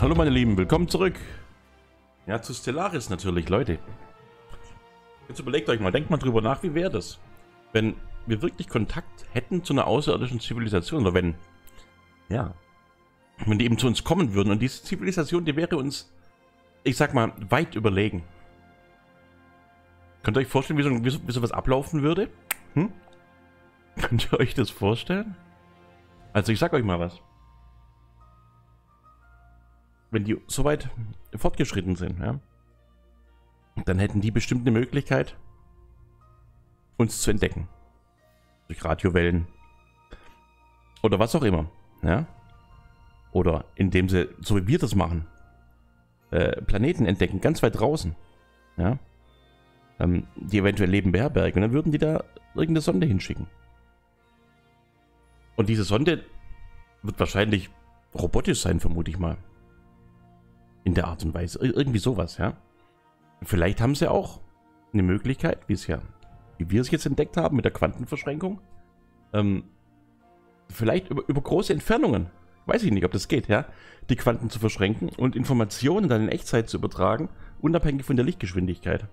Hallo meine Lieben, willkommen zurück. Ja, zu Stellaris natürlich, Leute. Jetzt überlegt euch mal, denkt mal drüber nach, wie wäre das, wenn wir wirklich Kontakt hätten zu einer außerirdischen Zivilisation, oder wenn die eben zu uns kommen würden und diese Zivilisation, die wäre uns, ich sag mal, weit überlegen. Könnt ihr euch vorstellen, wie sowas ablaufen würde? Könnt ihr euch das vorstellen? Also ich sag euch mal was. Wenn die so weit fortgeschritten sind, ja, dann hätten die bestimmt eine Möglichkeit, uns zu entdecken. Durch Radiowellen. Oder was auch immer. Ja? Oder indem sie, so wie wir das machen, Planeten entdecken, ganz weit draußen. Ja? Die eventuell Leben beherbergen. Und dann würden die da irgendeine Sonde hinschicken. Und diese Sonde wird wahrscheinlich robotisch sein, vermute ich mal. In der Art und Weise. Irgendwie sowas, ja. Vielleicht haben sie auch eine Möglichkeit, wie wir es jetzt entdeckt haben mit der Quantenverschränkung. Vielleicht über große Entfernungen. Weiß ich nicht, ob das geht, ja. Die Quanten zu verschränken und Informationen dann in Echtzeit zu übertragen, unabhängig von der Lichtgeschwindigkeit.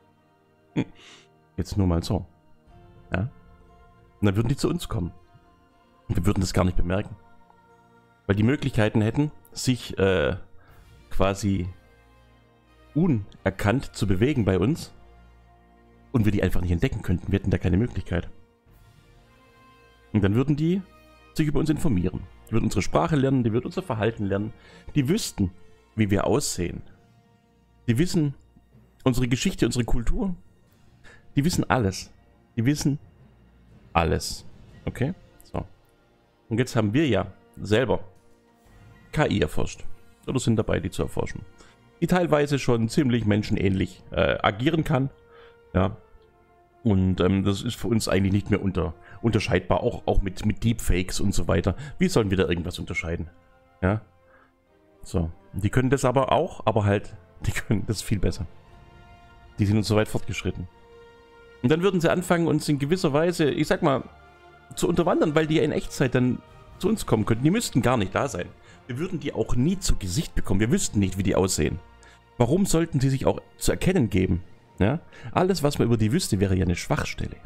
Jetzt nur mal so. Ja. Und dann würden die zu uns kommen. Und wir würden das gar nicht bemerken. Weil die Möglichkeiten hätten, sich quasi unerkannt zu bewegen bei uns und wir die einfach nicht entdecken könnten. Wir hätten da keine Möglichkeit. Und dann würden die sich über uns informieren. Die würden unsere Sprache lernen, die würden unser Verhalten lernen. Die wüssten, wie wir aussehen. Die wissen unsere Geschichte, unsere Kultur. Die wissen alles. Die wissen alles. Okay? So. Und jetzt haben wir ja selber KI erforscht. Oder sind dabei, die zu erforschen. Die teilweise schon ziemlich menschenähnlich agieren kann. Ja. Und das ist für uns eigentlich nicht mehr unterscheidbar. Auch mit Deepfakes und so weiter. Wie sollen wir da irgendwas unterscheiden? Ja. So. Die können das aber auch, aber halt, die können das viel besser. Die sind uns so weit fortgeschritten. Und dann würden sie anfangen, uns in gewisser Weise, ich sag mal, zu unterwandern, weil die ja in Echtzeit dann zu uns kommen könnten. Die müssten gar nicht da sein. Wir würden die auch nie zu Gesicht bekommen. Wir wüssten nicht, wie die aussehen. Warum sollten sie sich auch zu erkennen geben? Ja? Alles, was man über die wüsste, wäre ja eine Schwachstelle.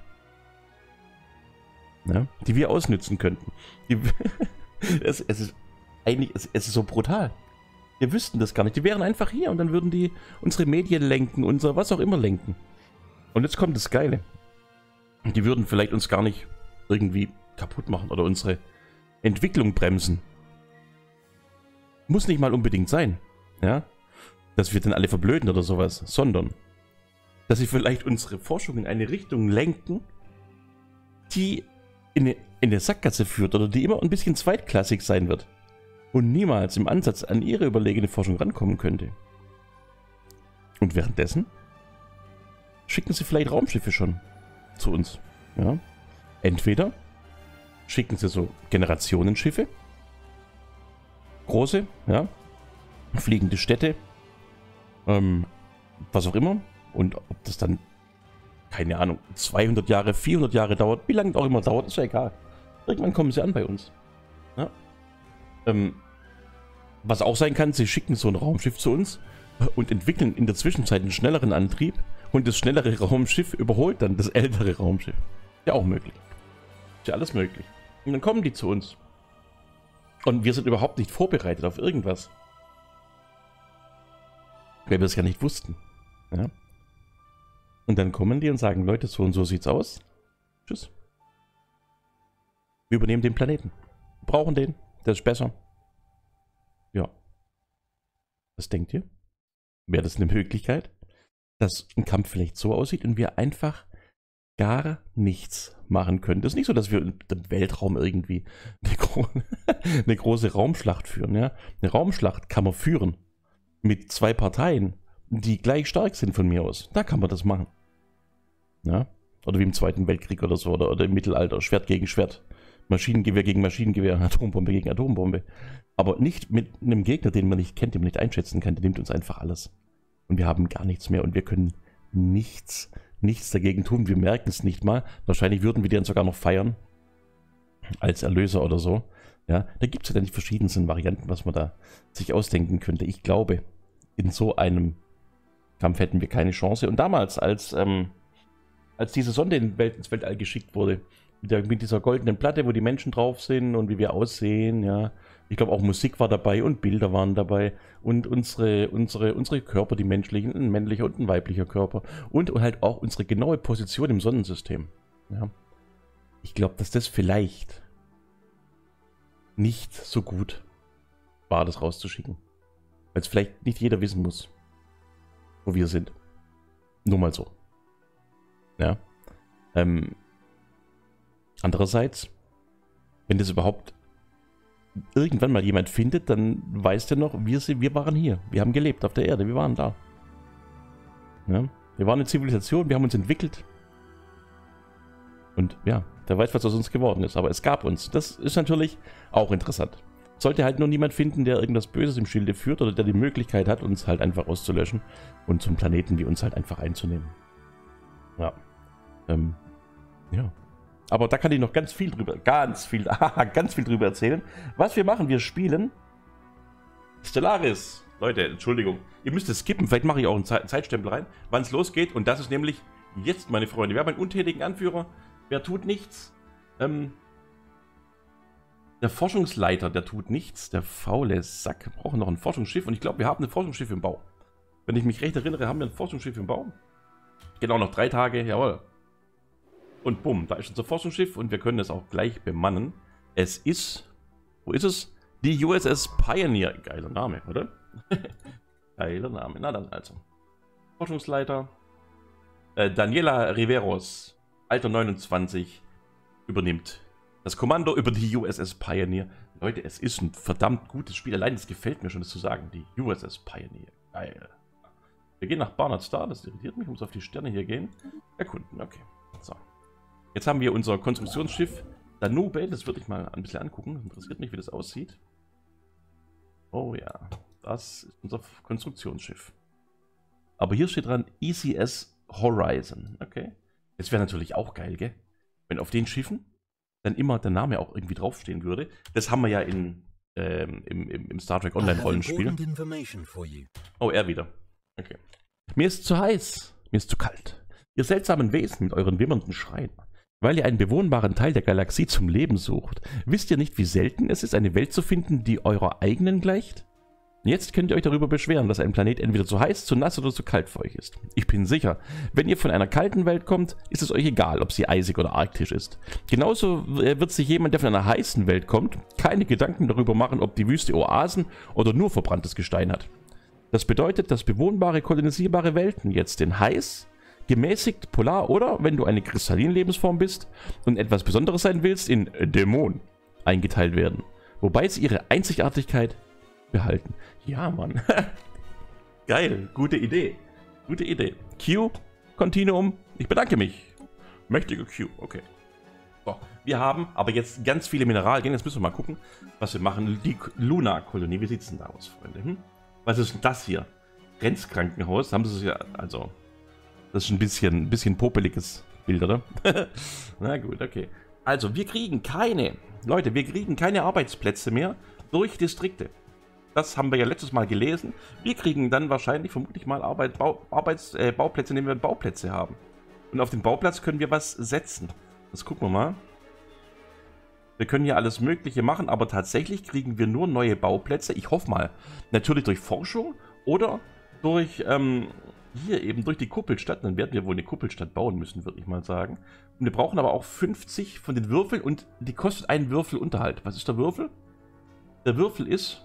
Ja? Die wir ausnützen könnten. Es ist so brutal. Wir wüssten das gar nicht. Die wären einfach hier und dann würden die unsere Medien lenken, unser was auch immer lenken. Und jetzt kommt das Geile. Die würden vielleicht uns gar nicht irgendwie kaputt machen oder unsere Entwicklung bremsen. Muss nicht mal unbedingt sein, ja, dass wir dann alle verblöden oder sowas, sondern dass sie vielleicht unsere Forschung in eine Richtung lenken, die in eine Sackgasse führt oder die immer ein bisschen zweitklassig sein wird und niemals im Ansatz an ihre überlegene Forschung rankommen könnte. Und währenddessen schicken sie vielleicht Raumschiffe schon zu uns, ja. Entweder schicken sie so Generationenschiffe, große, ja, fliegende Städte, was auch immer. Und ob das dann, keine Ahnung, 200 Jahre, 400 Jahre dauert, wie lange auch immer dauert, ist ja egal. Irgendwann kommen sie an bei uns. Ja. Was auch sein kann, sie schicken so ein Raumschiff zu uns und entwickeln in der Zwischenzeit einen schnelleren Antrieb und das schnellere Raumschiff überholt dann das ältere Raumschiff. Ja, auch möglich. Ist ja alles möglich. Und dann kommen die zu uns. Und wir sind überhaupt nicht vorbereitet auf irgendwas. Weil wir es ja nicht wussten. Ja? Und dann kommen die und sagen, Leute, so und so sieht's aus. Tschüss. Wir übernehmen den Planeten. Wir brauchen den. Der ist besser. Ja. Was denkt ihr? Wäre das eine Möglichkeit, dass ein Kampf vielleicht so aussieht und wir einfach gar nichts machen können? Das ist nicht so, dass wir im Weltraum irgendwie eine große Raumschlacht führen. Ja? Eine Raumschlacht kann man führen mit zwei Parteien, die gleich stark sind von mir aus. Da kann man das machen. Ja? Oder wie im Zweiten Weltkrieg oder so, oder im Mittelalter, Schwert gegen Schwert, Maschinengewehr gegen Maschinengewehr, Atombombe gegen Atombombe. Aber nicht mit einem Gegner, den man nicht kennt, den man nicht einschätzen kann. Der nimmt uns einfach alles. Und wir haben gar nichts mehr und wir können nichts dagegen tun. Wir merken es nicht mal. Wahrscheinlich würden wir den sogar noch feiern als Erlöser oder so. Ja, da gibt es ja dann die verschiedensten Varianten, was man da sich ausdenken könnte. Ich glaube, in so einem Kampf hätten wir keine Chance. Und damals, als diese Sonde ins Weltall geschickt wurde, mit dieser goldenen Platte, wo die Menschen drauf sind und wie wir aussehen, ja. Ich glaube auch Musik war dabei und Bilder waren dabei und unsere Körper, die menschlichen, ein männlicher und ein weiblicher Körper und halt auch unsere genaue Position im Sonnensystem. Ja. Ich glaube, dass das vielleicht nicht so gut war, das rauszuschicken. Weil es vielleicht nicht jeder wissen muss, wo wir sind. Nur mal so. Ja. Andererseits, wenn das überhaupt irgendwann mal jemand findet, dann weiß der noch, wir waren hier. Wir haben gelebt auf der Erde, wir waren da. Ja? Wir waren eine Zivilisation, wir haben uns entwickelt. Und ja, der weiß, was aus uns geworden ist. Aber es gab uns. Das ist natürlich auch interessant. Sollte halt nur niemand finden, der irgendwas Böses im Schilde führt oder der die Möglichkeit hat, uns halt einfach auszulöschen und zum Planeten wie uns halt einfach einzunehmen. Ja. Ja. Aber da kann ich noch ganz viel drüber erzählen. Was wir machen, wir spielen Stellaris. Leute, Entschuldigung. Ihr müsst es skippen, vielleicht mache ich auch einen Zeitstempel rein, wann es losgeht. Und das ist nämlich jetzt, meine Freunde. Wir haben einen untätigen Anführer. Wer tut nichts? Der Forschungsleiter, der tut nichts. Der faule Sack. Wir brauchen noch ein Forschungsschiff. Und ich glaube, wir haben ein Forschungsschiff im Bau. Wenn ich mich recht erinnere, haben wir ein Forschungsschiff im Bau. Genau, noch 3 Tage. Jawohl. Und bumm, da ist unser Forschungsschiff und wir können es auch gleich bemannen. Es ist, wo ist es? Die USS Pioneer. Geiler Name, oder? Geiler Name. Na dann also. Forschungsleiter. Daniela Riveros, Alter 29, übernimmt das Kommando über die USS Pioneer. Leute, es ist ein verdammt gutes Spiel. Allein das gefällt mir schon, das zu sagen. Die USS Pioneer. Geil. Wir gehen nach Barnard Star. Das irritiert mich. Ich muss auf die Sterne hier gehen. Erkunden. Okay. So. Jetzt haben wir unser Konstruktionsschiff Danube. Das würde ich mal ein bisschen angucken. Das interessiert mich, wie das aussieht. Oh ja, das ist unser Konstruktionsschiff. Aber hier steht dran ECS Horizon. Okay. Das wäre natürlich auch geil, gell? Wenn auf den Schiffen dann immer der Name auch irgendwie draufstehen würde. Das haben wir ja im Star Trek Online Rollenspiel. Oh, er wieder. Okay. Mir ist zu heiß. Mir ist zu kalt. Ihr seltsamen Wesen mit euren wimmernden Schreien. Weil ihr einen bewohnbaren Teil der Galaxie zum Leben sucht, wisst ihr nicht, wie selten es ist, eine Welt zu finden, die eurer eigenen gleicht? Jetzt könnt ihr euch darüber beschweren, dass ein Planet entweder zu heiß, zu nass oder zu kalt für euch ist. Ich bin sicher, wenn ihr von einer kalten Welt kommt, ist es euch egal, ob sie eisig oder arktisch ist. Genauso wird sich jemand, der von einer heißen Welt kommt, keine Gedanken darüber machen, ob die Wüste Oasen oder nur verbranntes Gestein hat. Das bedeutet, dass bewohnbare, kolonisierbare Welten jetzt in heiß, gemäßigt, polar oder, wenn du eine Kristallin-Lebensform bist und etwas Besonderes sein willst, in Dämon eingeteilt werden. Wobei sie ihre Einzigartigkeit behalten. Ja, Mann. Geil, gute Idee. Gute Idee. Q, Continuum, ich bedanke mich. Mächtige Q, okay. So, wir haben aber jetzt ganz viele Mineralien. Jetzt müssen wir mal gucken, was wir machen. Die Luna-Kolonie, wie sieht es denn da aus, Freunde? Was ist denn das hier? Grenzkrankenhaus, haben sie ja, also... Das ist ein bisschen popeliges Bild, oder? Na gut, okay. Also, wir kriegen keine Arbeitsplätze mehr durch Distrikte. Das haben wir ja letztes Mal gelesen. Wir kriegen dann wahrscheinlich, vermutlich mal Bauplätze, indem wir Bauplätze haben. Und auf dem Bauplatz können wir was setzen. Das gucken wir mal. Wir können hier alles Mögliche machen, aber tatsächlich kriegen wir nur neue Bauplätze. Ich hoffe mal, natürlich durch Forschung oder durch... hier eben durch die Kuppelstadt, dann werden wir wohl eine Kuppelstadt bauen müssen, würde ich mal sagen. Und wir brauchen aber auch 50 von den Würfeln und die kostet einen Würfel Unterhalt. Was ist der Würfel? Der Würfel ist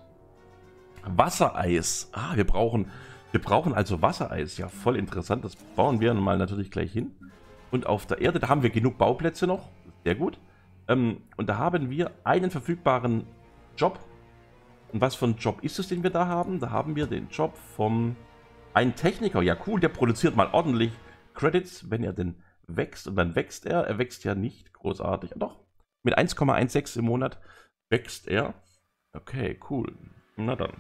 Wassereis. Ah, wir brauchen also Wassereis. Ja, voll interessant. Das bauen wir mal natürlich gleich hin. Und auf der Erde, da haben wir genug Bauplätze noch. Sehr gut. Und da haben wir einen verfügbaren Job. Und was für ein Job ist es, den wir da haben? Da haben wir den Job vom... Ein Techniker, ja cool, der produziert mal ordentlich Credits, wenn er denn wächst. Und dann wächst er. Er wächst ja nicht großartig. Doch, mit 1,16 im Monat wächst er. Okay, cool. Na dann.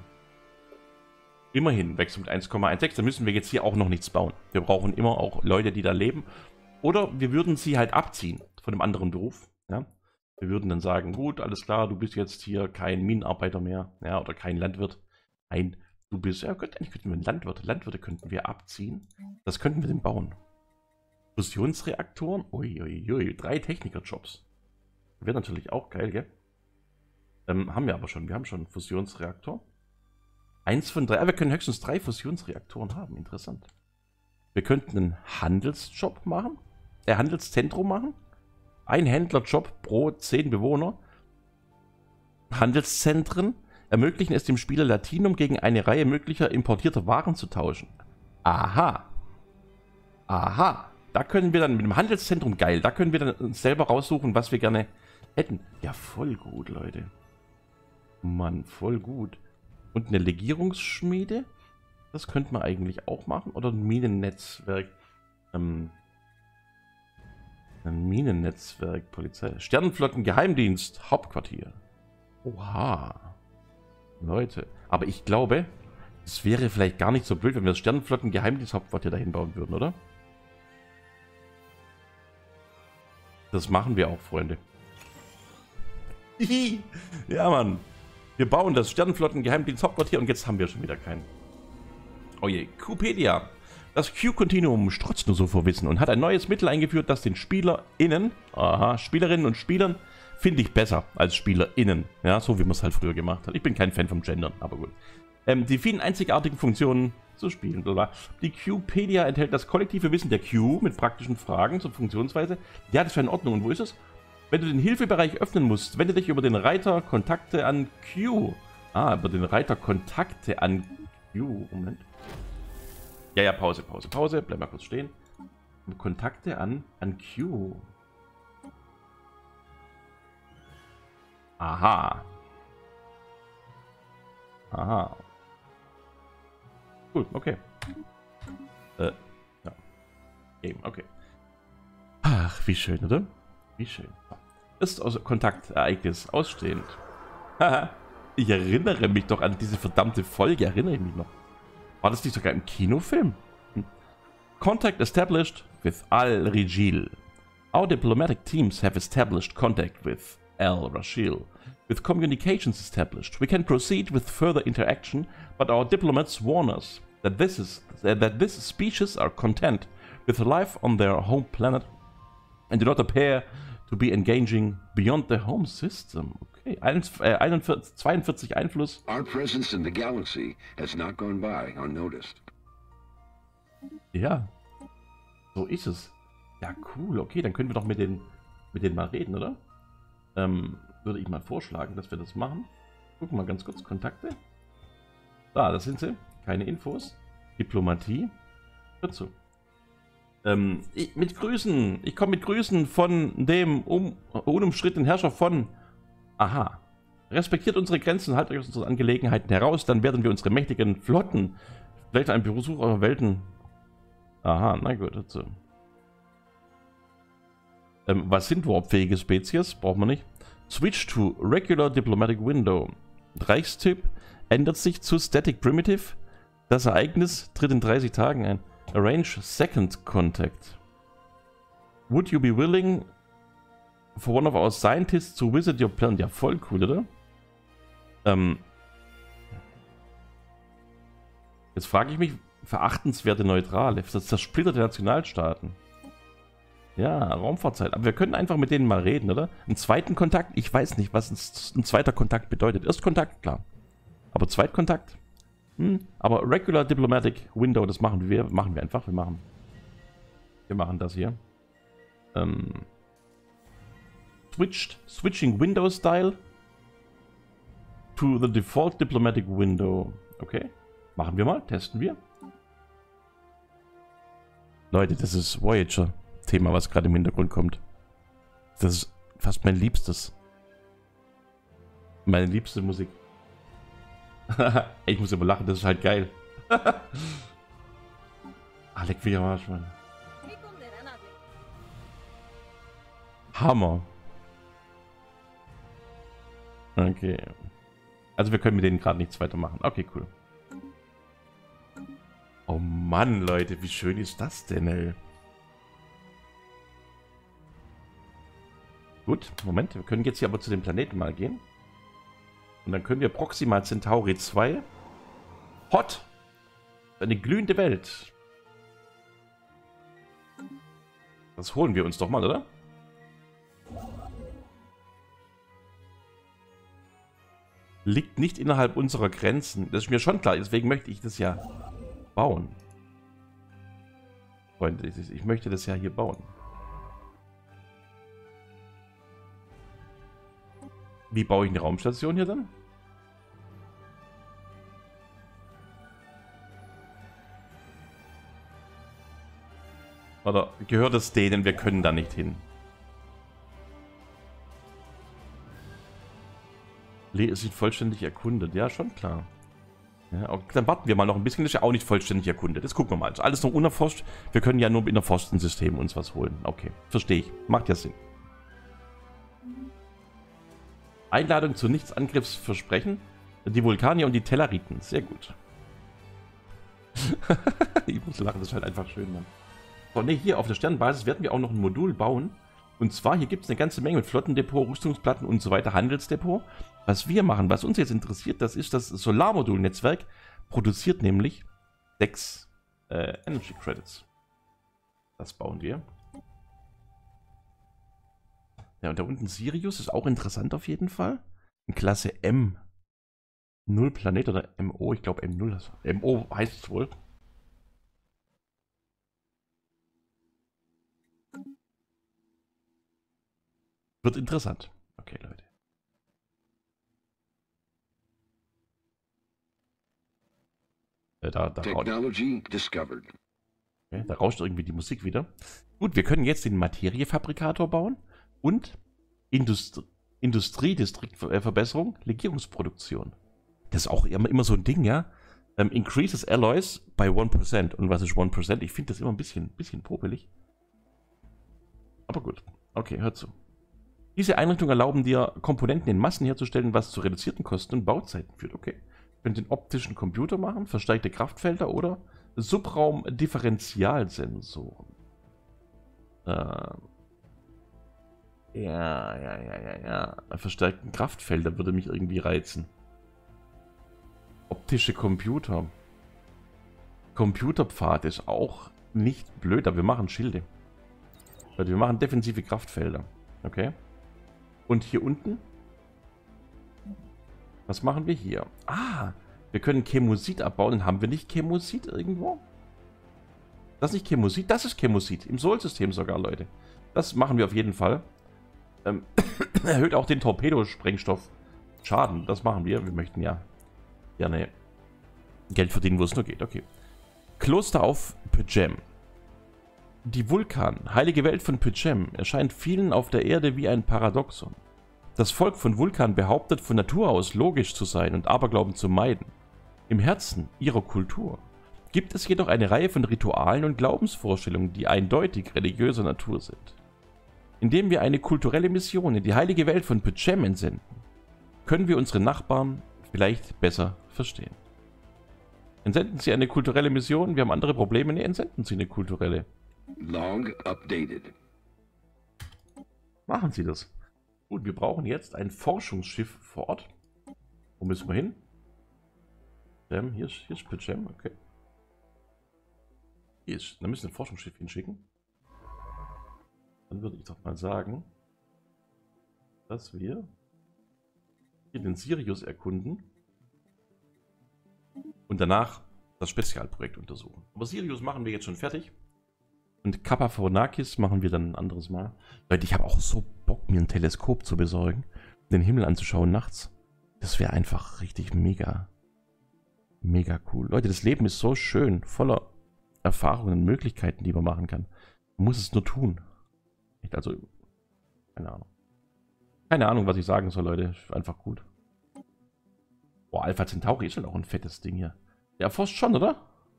Immerhin wächst er mit 1,16. Da müssen wir jetzt hier auch noch nichts bauen. Wir brauchen immer auch Leute, die da leben. Oder wir würden sie halt abziehen von einem anderen Beruf. Ja? Wir würden dann sagen, gut, alles klar, du bist jetzt hier kein Minenarbeiter mehr, ja, oder kein Landwirt. Nein, du bist, ja, eigentlich könnten wir einen Landwirt, Landwirte könnten wir abziehen. Das könnten wir denn bauen. Fusionsreaktoren, uiuiui, 3 Technikerjobs. Wäre natürlich auch geil, gell? Haben wir aber schon, wir haben schon einen Fusionsreaktor. 1 von 3, wir können höchstens 3 Fusionsreaktoren haben, interessant. Wir könnten einen Handelsjob machen, Handelszentrum machen. Ein Händlerjob pro 10 Bewohner. Handelszentren ermöglichen es dem Spieler Latinum gegen eine Reihe möglicher importierter Waren zu tauschen. Aha. Aha. Da können wir dann mit dem Handelszentrum, geil, da können wir dann uns selber raussuchen, was wir gerne hätten. Ja, voll gut, Leute. Mann, voll gut. Und eine Legierungsschmiede? Das könnte man eigentlich auch machen. Oder ein Minennetzwerk. Ein Minennetzwerk, Polizei. Sternenflotten-Geheimdienst, Hauptquartier. Oha. Leute. Aber ich glaube, es wäre vielleicht gar nicht so blöd, wenn wir das Sternenflotten-Geheimdienst, Hauptquartier dahin bauen würden, oder? Das machen wir auch, Freunde. Ja, Mann. Wir bauen das Sternenflotten-Geheimdienst-Hauptquartier und jetzt haben wir schon wieder keinen. Oh je, Qpedia. Das Q-Kontinuum strotzt nur so vor Wissen und hat ein neues Mittel eingeführt, das den SpielerInnen, Spielerinnen und Spielern, finde ich besser als SpielerInnen. Ja, so wie man es halt früher gemacht hat. Ich bin kein Fan vom Gendern, aber gut. Die vielen einzigartigen Funktionen zu spielen. Die Qpedia enthält das kollektive Wissen der Q mit praktischen Fragen zur Funktionsweise. Ja, das wäre in Ordnung. Und wo ist es? Wenn du den Hilfebereich öffnen musst, wende dich über den Reiter Kontakte an Q. Über den Reiter Kontakte an Q. Moment. Ja, Pause. Bleib mal kurz stehen. Kontakte an Q. Aha. Cool, okay. Ja. Eben, okay. Ach, wie schön, oder? Wie schön. Ist also Kontaktereignis ausstehend. Haha. Ich erinnere mich doch an diese verdammte Folge, erinnere ich mich noch. War das nicht sogar im Kinofilm? Contact established with Al-Rijil. Our diplomatic teams have established contact with Al-Rashil. With communications established, we can proceed with further interaction, but our diplomats warn us that these species are content with life on their home planet and do not appear to be engaging beyond their home system. Okay, 42 Einfluss. Our presence in the galaxy has not gone by unnoticed. Ja, so ist es. Ja, cool. Okay, dann können wir doch mit denen mal reden, oder? Würde ich mal vorschlagen, dass wir das machen. Gucken wir mal ganz kurz. Kontakte. Da sind sie. Keine Infos. Diplomatie. Hört zu. Mit Grüßen. Ich komme mit Grüßen von dem unumstrittenen Herrscher von... Aha. Respektiert unsere Grenzen, haltet euch aus unseren Angelegenheiten heraus, dann werden wir unsere mächtigen Flotten vielleicht einen Besuch eurer Welten... Aha, na gut, dazu. Was sind warpfähige Spezies? Braucht man nicht. Switch to Regular Diplomatic Window. Reichstyp ändert sich zu Static Primitive. Das Ereignis tritt in 30 Tagen ein. Arrange Second Contact. Would you be willing for one of our scientists to visit your planet? Ja, voll cool, oder? Jetzt frage ich mich, verachtenswerte Neutrale. Das zersplitterte Nationalstaaten. Ja, Raumfahrtzeit. Aber wir können einfach mit denen mal reden, oder? Einen zweiten Kontakt? Ich weiß nicht, was ein zweiter Kontakt bedeutet. Erstkontakt, klar. Aber Zweitkontakt? Aber Regular Diplomatic Window, das machen wir einfach. Wir machen das hier. Switching Window Style to the Default Diplomatic Window. Okay. Machen wir mal, testen wir. Leute, das ist Voyager. Thema, was gerade im Hintergrund kommt. Das ist fast mein Liebstes. Meine liebste Musik. Ich muss immer lachen, das ist halt geil. Leck mich am Arsch, Mann. Hammer. Okay. Also wir können mit denen gerade nichts weitermachen. Okay, cool. Oh Mann, Leute, wie schön ist das denn, ey? Gut, Moment. Wir können jetzt hier aber zu dem Planeten mal gehen. Und dann können wir Proxima Centauri 2. Hot! Eine glühende Welt. Das holen wir uns doch mal, oder? Liegt nicht innerhalb unserer Grenzen. Das ist mir schon klar. Deswegen möchte ich das ja bauen. Freunde, ich möchte das ja hier bauen. Wie baue ich eine Raumstation hier dann? Oder gehört es denen? Wir können da nicht hin. Lee ist nicht vollständig erkundet. Ja, schon klar. Ja, okay, dann warten wir mal noch ein bisschen. Das ist ja auch nicht vollständig erkundet. Das gucken wir mal. Das ist alles noch unerforscht. Wir können ja nur in erforschten Systemen uns was holen. Okay, verstehe ich. Macht ja Sinn. Einladung zu Nichtsangriffsversprechen. Die Vulkanier und die Tellariten. Sehr gut. Ich muss lachen, das ist halt einfach schön, Mann. So, ne, hier auf der Sternenbasis werden wir auch noch ein Modul bauen. Und zwar, hier gibt es eine ganze Menge mit Flottendepot, Rüstungsplatten und so weiter, Handelsdepot. Was wir machen, was uns jetzt interessiert, das ist das Solarmodulnetzwerk. Produziert nämlich 6 Energy Credits. Das bauen wir. Ja, und da unten Sirius ist auch interessant auf jeden Fall. In Klasse M. 0 Planet oder MO, ich glaube M0. MO heißt es wohl. Wird interessant. Okay, Leute. Technology discovered. Okay, da rauscht irgendwie die Musik wieder. Gut, wir können jetzt den Materiefabrikator bauen und Industriedistriktverbesserung, Legierungsproduktion. Das ist auch immer so ein Ding, ja. Increases Alloys by 1%. Und was ist 1%? Ich finde das immer ein bisschen popelig. Aber gut. Okay, hört zu. Diese Einrichtungen erlauben dir, Komponenten in Massen herzustellen, was zu reduzierten Kosten und Bauzeiten führt. Okay. Wir können den optischen Computer machen, verstärkte Kraftfelder oder Subraumdifferentialsensoren. Ja. Verstärkten Kraftfelder würde mich irgendwie reizen. Optische Computer. Computerpfad ist auch nicht blöd, aber wir machen Schilde. Also wir machen defensive Kraftfelder. Okay. Und hier unten? Was machen wir hier? Ah, wir können Chemosit abbauen. Haben wir nicht Chemosit irgendwo? Das ist nicht Chemosit, das ist Chemosit. Im Sol-System sogar, Leute. Das machen wir auf jeden Fall. Erhöht auch den Torpedosprengstoff Schaden. Das machen wir. Wir möchten ja gerne Geld verdienen, wo es nur geht. Okay. Kloster auf P'Jem. Die Vulkan, heilige Welt von P'Jem, erscheint vielen auf der Erde wie ein Paradoxon. Das Volk von Vulkan behauptet, von Natur aus logisch zu sein und Aberglauben zu meiden. Im Herzen ihrer Kultur gibt es jedoch eine Reihe von Ritualen und Glaubensvorstellungen, die eindeutig religiöser Natur sind. Indem wir eine kulturelle Mission in die heilige Welt von P'Jem entsenden, können wir unsere Nachbarn vielleicht besser verstehen. Entsenden Sie eine kulturelle Mission, wir haben andere Probleme, ne, entsenden Sie eine kulturelle. Log updated. Machen Sie das. Gut, wir brauchen jetzt ein Forschungsschiff vor Ort. Wo müssen wir hin? Hier ist P'Jem, okay. Da müssen wir ein Forschungsschiff hinschicken. Dann würde ich doch mal sagen, dass wir hier den Sirius erkunden und danach das Spezialprojekt untersuchen. Aber Sirius machen wir jetzt schon fertig. Und Kappa Phonakis machen wir dann ein anderes Mal. Leute, ich habe auch so Bock, mir ein Teleskop zu besorgen, den Himmel anzuschauen nachts. Das wäre einfach richtig mega cool. Leute, das Leben ist so schön, voller Erfahrungen und Möglichkeiten, die man machen kann. Man muss es nur tun. Also, keine Ahnung. Keine Ahnung, was ich sagen soll, Leute. Einfach gut. Boah, Alpha Centauri ist halt auch ein fettes Ding hier. Der erforscht schon, oder?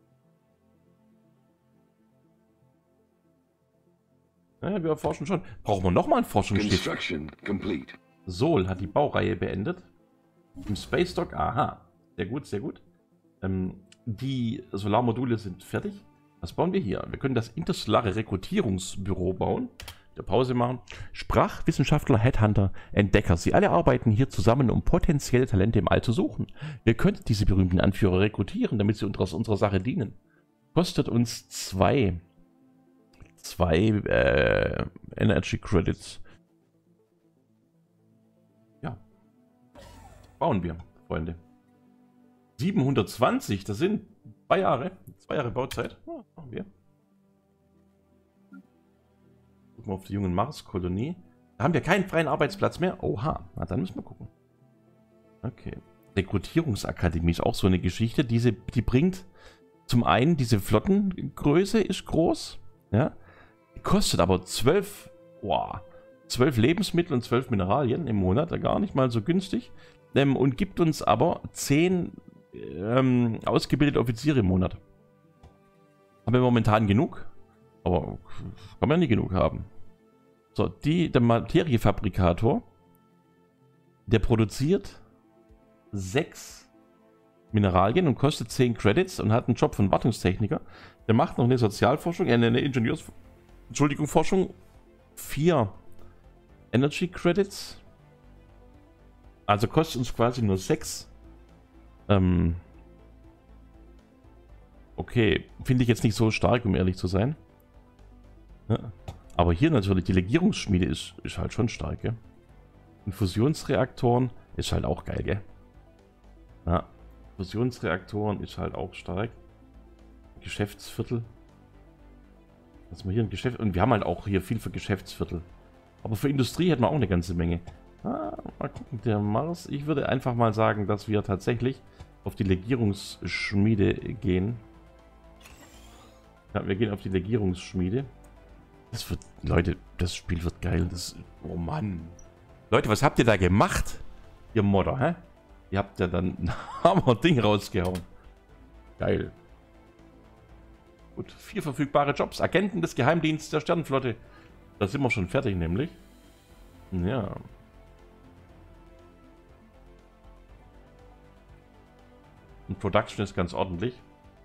Ja, wir erforschen schon. Brauchen wir nochmal ein Forschungsschiff? Sol hat die Baureihe beendet. Im Space Dock, aha. Sehr gut, sehr gut. Die Solarmodule sind fertig. Was bauen wir hier? Wir können das interstellare Rekrutierungsbüro bauen. Pause machen. Sprachwissenschaftler, Headhunter, Entdecker. Sie alle arbeiten hier zusammen, um potenzielle Talente im All zu suchen. Wir könnten diese berühmten Anführer rekrutieren, damit sie unserer Sache dienen. Kostet uns zwei Energy Credits. Ja. Bauen wir, Freunde. 720, das sind 2 Jahre. 2 Jahre Bauzeit. Ja, machen wir. Gucken wir auf die jungen Mars-Kolonie. Da haben wir keinen freien Arbeitsplatz mehr. Oha, na dann müssen wir gucken. Okay. Rekrutierungsakademie ist auch so eine Geschichte. Die bringt zum einen diese Flottengröße ist groß. Ja. Die kostet aber 12 Lebensmittel und 12 Mineralien im Monat. Gar nicht mal so günstig. Und gibt uns aber 10 ausgebildete Offiziere im Monat. Haben wir momentan genug? Aber kann man ja nie genug haben. So, der Materiefabrikator, der produziert 6 Mineralien und kostet 10 Credits und hat einen Job von Wartungstechniker. Der macht noch eine Sozialforschung, eine Forschung. 4 Energy Credits. Also kostet uns quasi nur 6. Okay, finde ich jetzt nicht so stark, um ehrlich zu sein. Ja. Aber hier natürlich, die Legierungsschmiede ist halt schon stark, gell? Und Fusionsreaktoren ist halt auch geil, gell? Ja, Fusionsreaktoren ist halt auch stark. Geschäftsviertel. Was wir hier ein Geschäft. Und wir haben halt auch hier viel für Geschäftsviertel. Aber für Industrie hätten wir auch eine ganze Menge. Mal gucken, der Mars. Ich würde einfach mal sagen, dass wir tatsächlich auf die Legierungsschmiede gehen. Ja, wir gehen auf die Legierungsschmiede. Das wird, Leute, das Spiel wird geil. Oh Mann. Leute, was habt ihr da gemacht? Ihr Modder, hä? Ihr habt ja dann ein Hammer-Ding rausgehauen. Geil. Gut, 4 verfügbare Jobs. Agenten des Geheimdienstes der Sternenflotte. Da sind wir schon fertig, nämlich. Ja. Und Production ist ganz ordentlich.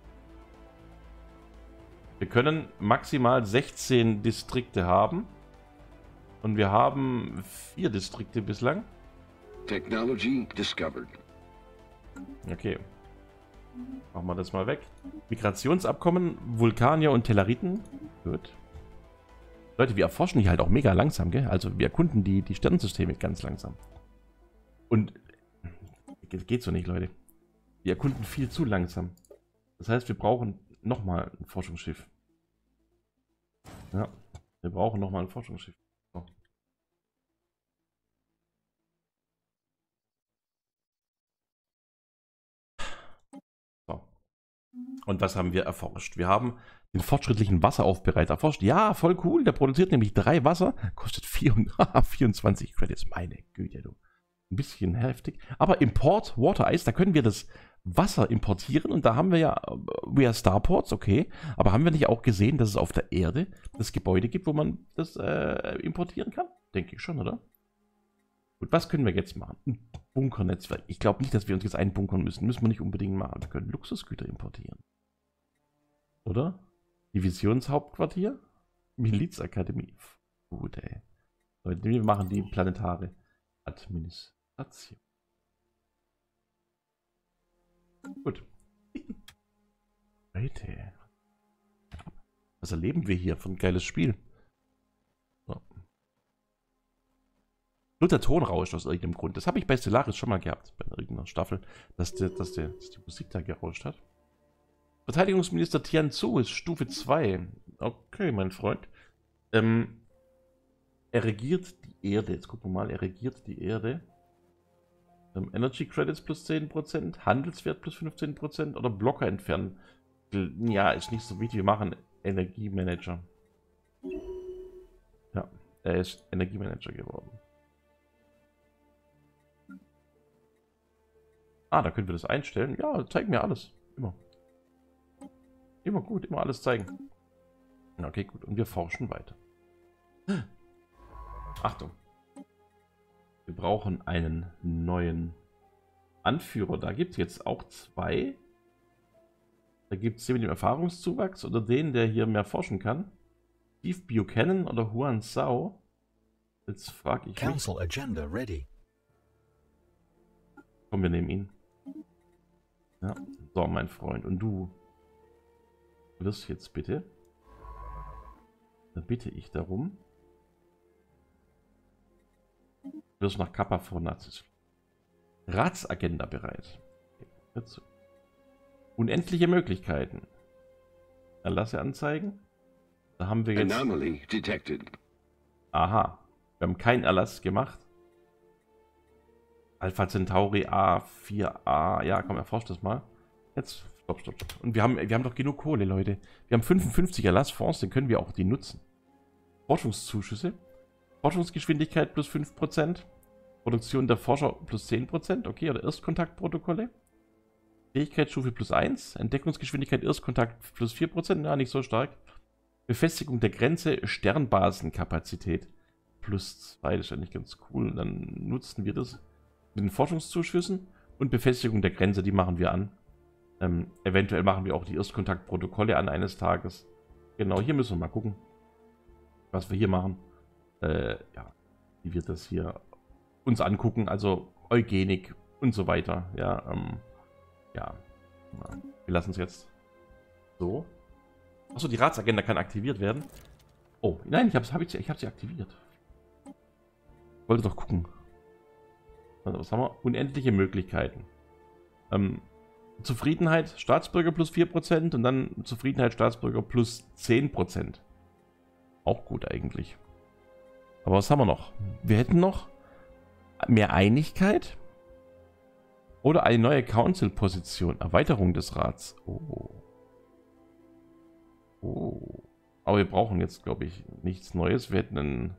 Wir können maximal 16 Distrikte haben. Und wir haben 4 Distrikte bislang. Technology discovered. Okay. Machen wir das mal weg. Migrationsabkommen, Vulkanier und Tellariten. Gut. Leute, wir erforschen hier halt auch mega langsam, gell? Also wir erkunden die Sternensysteme ganz langsam. Und geht so nicht, Leute. Wir erkunden viel zu langsam. Das heißt, wir brauchen nochmal ein Forschungsschiff. Ja, wir brauchen nochmal ein Forschungsschiff. So. So. Und was haben wir erforscht? Wir haben den fortschrittlichen Wasseraufbereiter erforscht. Ja, voll cool. Der produziert nämlich 3 Wasser. Kostet 24 Credits. Meine Güte, du. Ein bisschen heftig. Aber Import Water Ice, da können wir das Wasser importieren. Und da haben wir ja via Starports, okay. Aber haben wir nicht auch gesehen, dass es auf der Erde das Gebäude gibt, wo man das importieren kann? Denke ich schon, oder? Gut, was können wir jetzt machen? Ein Bunkernetzwerk. Ich glaube nicht, dass wir uns jetzt einbunkern müssen. Müssen wir nicht unbedingt machen. Wir können Luxusgüter importieren. Oder? Divisionshauptquartier? Milizakademie. Gut, ey. Leute, wir machen die planetare Administration. Gut. Leute. Was erleben wir hier für ein geiles Spiel? So. Nur der Ton rauscht aus irgendeinem Grund. Das habe ich bei Stellaris schon mal gehabt, bei irgendeiner Staffel, dass die Musik da gerauscht hat. Verteidigungsminister Tianzu ist Stufe 2. Okay, mein Freund. Er regiert die Erde. Jetzt gucken wir mal, er regiert die Erde. Energy Credits plus 10%, Handelswert plus 15% oder Blocker entfernen. Ja, ist nicht so wichtig. Wir machen Energiemanager. Ja, er ist Energiemanager geworden. Ah, da können wir das einstellen. Ja, zeig mir alles. Immer. Immer gut, immer alles zeigen. Okay, gut. Und wir forschen weiter. Achtung. Wir brauchen einen neuen Anführer. Da gibt es jetzt auch 2. Da gibt es den mit dem Erfahrungszuwachs oder den, der hier mehr forschen kann. Steve Buchanan oder Huan Zhao? Jetzt frage ich mich. Council agenda ready. Komm, wir nehmen ihn. Ja, so, mein Freund. Und du wirst jetzt bitte. Da bitte ich darum. Du wirst nach Kappa Fornacis. Ratsagenda bereit. Jetzt. Unendliche Möglichkeiten. Erlasse anzeigen. Da haben wir jetzt. Anomaly detected. Aha. Wir haben keinen Erlass gemacht. Alpha Centauri A4A. Ja, komm, erforscht das mal. Jetzt. Stopp. Und wir haben doch genug Kohle, Leute. Wir haben 55 Erlassfonds, dann können wir auch die nutzen. Forschungszuschüsse. Forschungsgeschwindigkeit plus 5%. Produktion der Forscher plus 10%. Okay, oder Erstkontaktprotokolle. Fähigkeitsstufe plus 1. Entdeckungsgeschwindigkeit Erstkontakt plus 4%. Ja, nicht so stark. Befestigung der Grenze. Sternbasenkapazität plus 2. Das ist eigentlich ganz cool. Dann nutzen wir das mit den Forschungszuschüssen. Und Befestigung der Grenze, die machen wir an. Eventuell machen wir auch die Erstkontaktprotokolle an eines Tages. Genau, hier müssen wir mal gucken, was wir hier machen. Ja, wie wir das hier uns angucken. Also Eugenik und so weiter. Ja, ja. Wir lassen es jetzt so. Achso, die Ratsagenda kann aktiviert werden. Oh, nein, ich hab sie aktiviert. Ich wollte doch gucken. Also, was haben wir? Unendliche Möglichkeiten. Zufriedenheit Staatsbürger plus 4% und dann Zufriedenheit Staatsbürger plus 10%. Auch gut eigentlich. Aber was haben wir noch? Wir hätten noch mehr Einigkeit oder eine neue Council-Position. Erweiterung des Rats. Oh. Oh. Aber wir brauchen jetzt, glaube ich, nichts Neues. Wir hätten einen...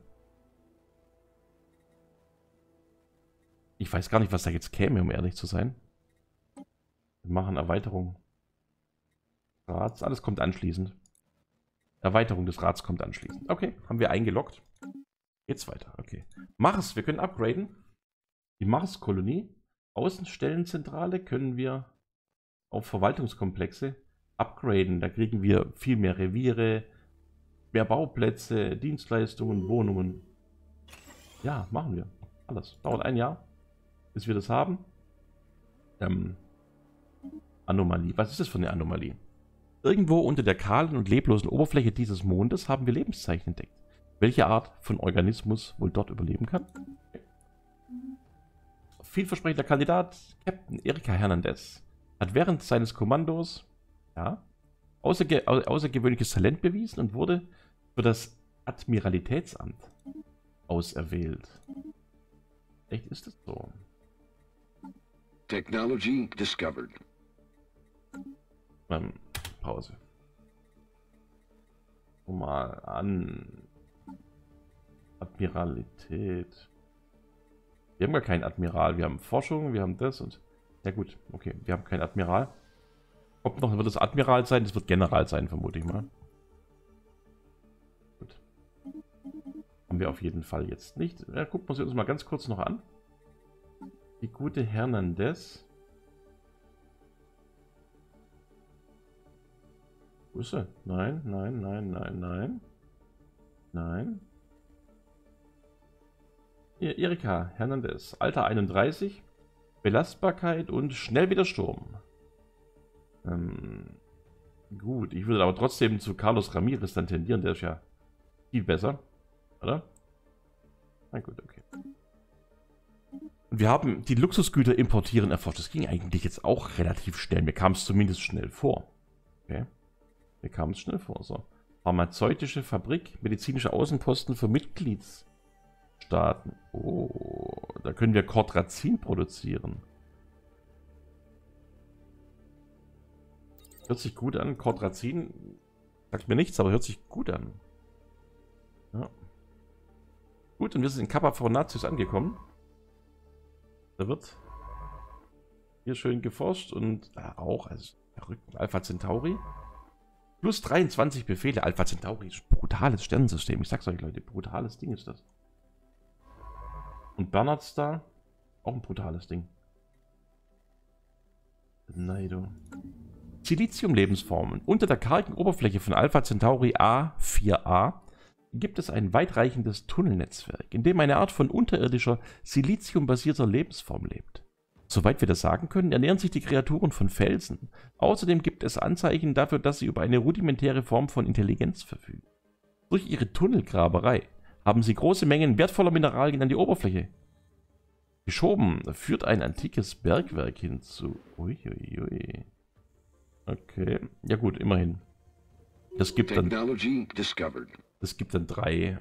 Ich weiß gar nicht, was da jetzt käme, um ehrlich zu sein. Wir machen Erweiterung. Rats, alles kommt anschließend. Erweiterung des Rats kommt anschließend. Okay, haben wir eingeloggt. Geht's weiter, okay. Mars, wir können upgraden. Die Mars-Kolonie. Außenstellenzentrale können wir auf Verwaltungskomplexe upgraden. Da kriegen wir viel mehr Reviere, mehr Bauplätze, Dienstleistungen, Wohnungen. Ja, machen wir. Alles. Dauert ein Jahr, bis wir das haben. Anomalie. Was ist das für eine Anomalie? Irgendwo unter der kahlen und leblosen Oberfläche dieses Mondes haben wir Lebenszeichen entdeckt. Welche Art von Organismus wohl dort überleben kann? Okay. Vielversprechender Kandidat, Captain Erika Hernandez, hat während seines Kommandos außergewöhnliches Talent bewiesen und wurde für das Admiralitätsamt auserwählt. Echt, ist das so? Technology discovered. Pause. Mal an. Admiralität. Wir haben gar keinen Admiral. Wir haben Forschung, wir haben das und... Ja gut, okay. Wir haben keinen Admiral. Kommt noch, wird das Admiral sein? Das wird General sein, vermute ich mal. Gut. Haben wir auf jeden Fall jetzt nicht. Ja, gucken wir uns mal ganz kurz noch an. Die gute Hernandez. Wo ist sie? Nein. Hier, Erika Hernandez. Alter 31. Belastbarkeit und schnell wieder Sturm. Gut, ich würde aber trotzdem zu Carlos Ramirez dann tendieren. Der ist ja viel besser. Oder? Na gut, okay. Und wir haben die Luxusgüter importieren erforscht. Das ging eigentlich jetzt auch relativ schnell. Mir kam es zumindest schnell vor. Okay. Mir kam es schnell vor. So. Pharmazeutische Fabrik, medizinische Außenposten für Mitgliedsstaaten. Oh, da können wir Cordrazin produzieren. Hört sich gut an. Cordrazin sagt mir nichts, aber hört sich gut an. Ja. Gut, und wir sind in Kappa Fornacis angekommen. Da wird hier schön geforscht und auch, also verrückt, Alpha Centauri. Plus 23 Befehle. Alpha Centauri ist ein brutales Sternensystem. Ich sag's euch, Leute, brutales Ding ist das. Und Bernard Star, auch ein brutales Ding. Neido. Silizium-Lebensformen. Unter der kargen Oberfläche von Alpha Centauri A4A gibt es ein weitreichendes Tunnelnetzwerk, in dem eine Art von unterirdischer, siliziumbasierter Lebensform lebt. Soweit wir das sagen können, ernähren sich die Kreaturen von Felsen. Außerdem gibt es Anzeichen dafür, dass sie über eine rudimentäre Form von Intelligenz verfügen. Durch ihre Tunnelgraberei haben sie große Mengen wertvoller Mineralien an die Oberfläche geschoben. Führt ein antikes Bergwerk hinzu. Uiuiui. Okay, ja gut, immerhin. Das gibt dann 3.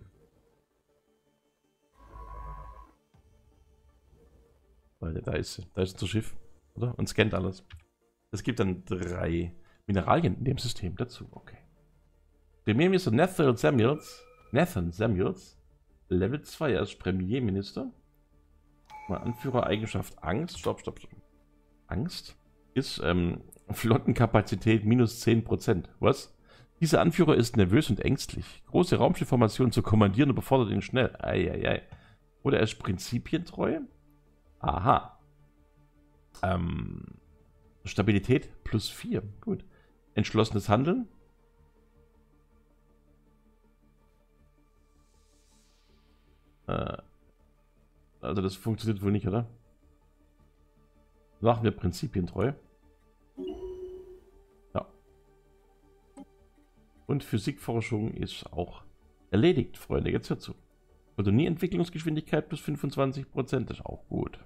Weil da ist unser Schiff, oder? Und scannt alles. Es gibt dann 3 Mineralien in dem System dazu. Okay. Premierminister Nathan Samuels, Level 2, er ist Premierminister. Mal Anführereigenschaft Angst. Stopp. Angst ist Flottenkapazität minus 10%. Was? Dieser Anführer ist nervös und ängstlich. Große Raumschiffformationen zu kommandieren und befordert ihn schnell. Eieiei. Oder er ist prinzipientreu. Aha. Stabilität plus 4. Gut. Entschlossenes Handeln. Also das funktioniert wohl nicht, oder? Machen wir prinzipientreu. Ja. Und Physikforschung ist auch erledigt, Freunde. Jetzt hört zu. Kolonieentwicklungsgeschwindigkeit plus 25%, das ist auch gut.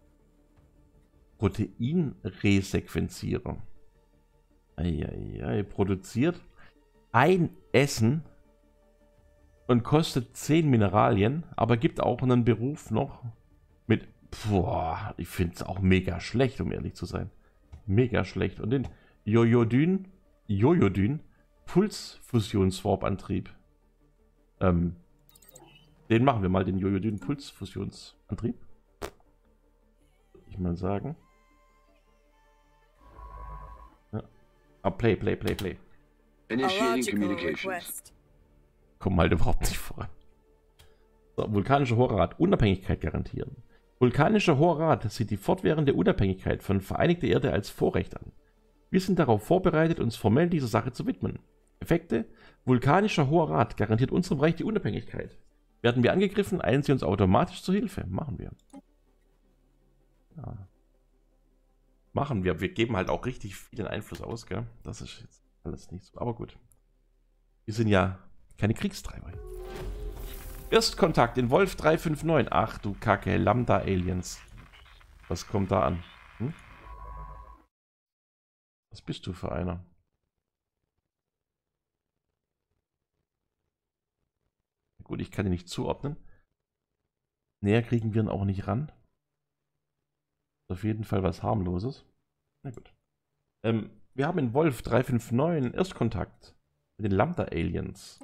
Proteinresequenzierer. Eieiei, produziert ein Essen und kostet 10 Mineralien, aber gibt auch einen Beruf noch mit, boah, ich finde es auch mega schlecht, um ehrlich zu sein. Mega schlecht. Und den Joyodyn Pulsfusionswarp-Antrieb. Den machen wir mal, den Joyodyn Pulsfusionsantrieb. Würde ich mal sagen. Ja. Ah, play. Initiating communications. Kommen halt überhaupt nicht vor. So, vulkanischer Hoher Unabhängigkeit garantieren. Vulkanischer Hoher Rat sieht die fortwährende Unabhängigkeit von Vereinigter Erde als Vorrecht an. Wir sind darauf vorbereitet, uns formell dieser Sache zu widmen. Effekte: Vulkanischer Hoher Rat garantiert unserem Reich die Unabhängigkeit. Werden wir angegriffen, eilen sie uns automatisch zur Hilfe. Machen wir. Ja. Machen wir. Wir geben halt auch richtig viel Einfluss aus, gell? Das ist jetzt alles nicht so. Aber gut. Wir sind ja keine Kriegstreiber. Erstkontakt in Wolf 359. Ach du Kacke, Lambda-Aliens. Was kommt da an? Hm? Was bist du für einer? Gut, ich kann ihn nicht zuordnen. Näher kriegen wir ihn auch nicht ran. Auf jeden Fall was Harmloses. Na gut. Wir haben in Wolf 359 Erstkontakt mit den Lambda-Aliens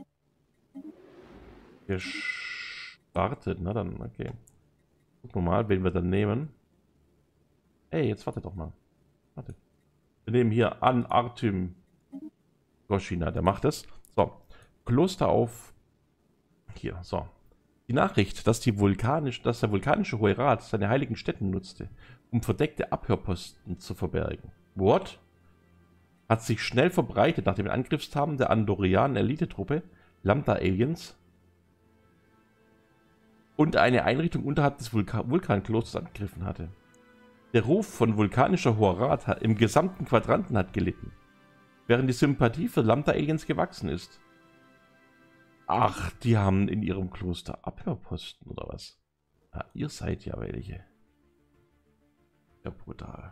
gestartet. Na dann, okay. Gucken wir mal, wen wir dann nehmen. Ey, jetzt warte doch mal. Warte. Wir nehmen hier an Artem Goshina, der macht es. So, Kloster auf. Hier, so. Die Nachricht, dass der vulkanische Hohe Rat seine heiligen Stätten nutzte, um verdeckte Abhörposten zu verbergen. What? Hat sich schnell verbreitet nach dem Angriffstaten der andorianen Elitetruppe, Lambda-Aliens, und eine Einrichtung unterhalb des Vulkanklosters angegriffen hatte. Der Ruf von vulkanischer Hoher Rat im gesamten Quadranten hat gelitten, während die Sympathie für Lambda-Aliens gewachsen ist. Ach, die haben in ihrem Kloster Abhörposten, oder was? Ah, ihr seid ja welche. Ja, brutal.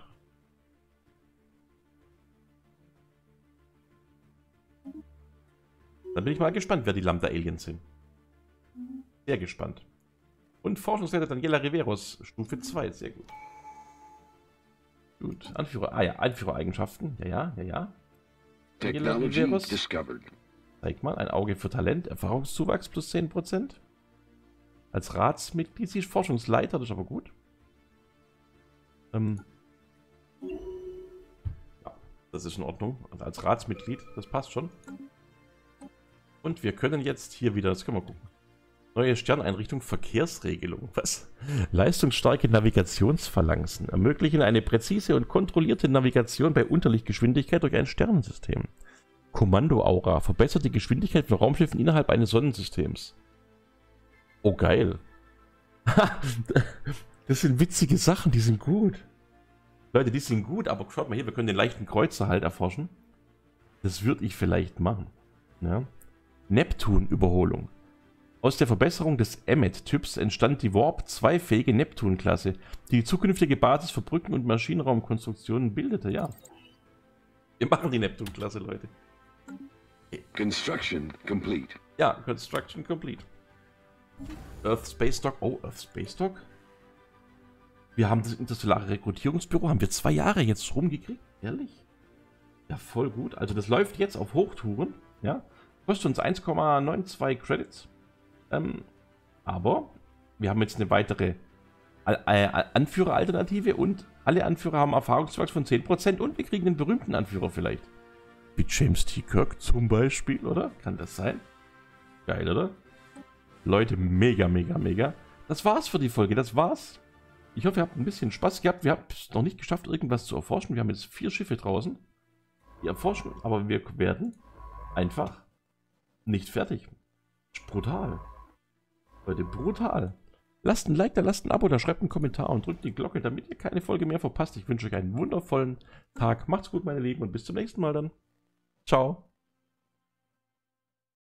Dann bin ich mal gespannt, wer die Lambda-Aliens sind. Sehr gespannt. Und Forschungsleiter Daniela Riveros, Stufe 2, sehr gut. Gut, Anführer, Anführereigenschaften, ja. Daniela Riveros. Zeig mal, ein Auge für Talent, Erfahrungszuwachs plus 10%. Als Ratsmitglied, sie ist Forschungsleiter, das ist aber gut. Ja, das ist in Ordnung. Und als Ratsmitglied, das passt schon. Und wir können jetzt hier wieder, das können wir gucken. Neue Sterneinrichtung, Verkehrsregelung. Was? Leistungsstarke Navigationsphalanxen ermöglichen eine präzise und kontrollierte Navigation bei Unterlichtgeschwindigkeit durch ein Sternensystem. Kommando-Aura. Verbessert die Geschwindigkeit von Raumschiffen innerhalb eines Sonnensystems. Oh, geil. Das sind witzige Sachen, die sind gut. Leute, die sind gut, aber schaut mal hier, wir können den leichten Kreuzer halt erforschen. Das würde ich vielleicht machen. Ja. Neptun-Überholung. Aus der Verbesserung des Emmet-Typs entstand die Warp-2-fähige Neptun-Klasse, die zukünftige Basis für Brücken- und Maschinenraumkonstruktionen bildete. Ja. Wir machen die Neptun-Klasse, Leute. Construction complete. Ja, Construction complete. Earth Space Dock. Oh, Earth Space Dock. Wir haben das interstellare Rekrutierungsbüro. Haben wir 2 Jahre jetzt rumgekriegt? Ehrlich? Ja, voll gut. Also das läuft jetzt auf Hochtouren. Ja. Kostet uns 1,92 Credits. Aber wir haben jetzt eine weitere Anführeralternative und alle Anführer haben Erfahrungswert von 10% und wir kriegen einen berühmten Anführer vielleicht. Wie James T. Kirk zum Beispiel, oder? Kann das sein? Geil, oder? Leute, mega, mega, mega. Das war's für die Folge, das war's. Ich hoffe, ihr habt ein bisschen Spaß gehabt. Wir haben es noch nicht geschafft, irgendwas zu erforschen. Wir haben jetzt 4 Schiffe draußen. Die erforschen, aber wir werden einfach nicht fertig. Brutal. Leute, brutal. Lasst ein Like da, lasst ein Abo da, schreibt einen Kommentar und drückt die Glocke, damit ihr keine Folge mehr verpasst. Ich wünsche euch einen wundervollen Tag. Macht's gut, meine Lieben, und bis zum nächsten Mal dann. Ciao.